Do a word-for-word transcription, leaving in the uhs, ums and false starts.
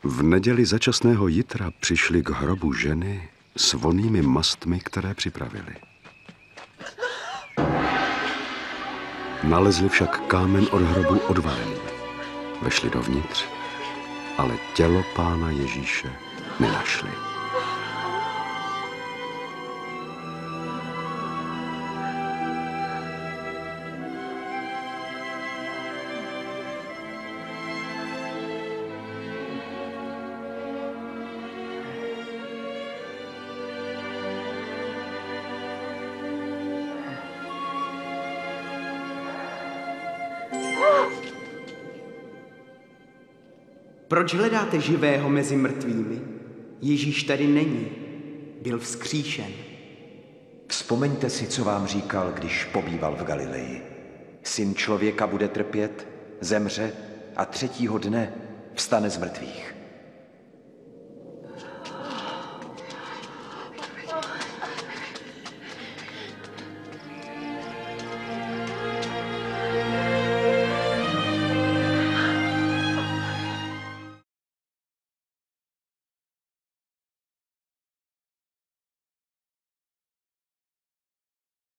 V neděli začasného jitra přišli k hrobu ženy s vonnými mastmi, které připravili. Nalezli však kámen od hrobu odvalený. Vešli dovnitř, ale tělo Pána Ježíše nenašli. Proč hledáte živého mezi mrtvými? Ježíš tady není. Byl vzkříšen. Vzpomeňte si, co vám říkal, když pobýval v Galileji. Syn člověka bude trpět, zemře a třetího dne vstane z mrtvých.